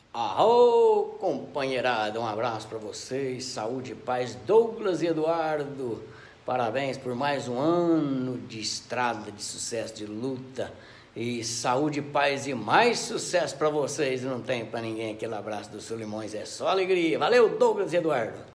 Arro, companheirada, um abraço para vocês, saúde e paz, Douglas e Eduardo, parabéns por mais um ano de estrada, de sucesso, de luta, e saúde, paz e mais sucesso para vocês, não tem para ninguém aquele abraço do Solimões, é só alegria, valeu Douglas e Eduardo.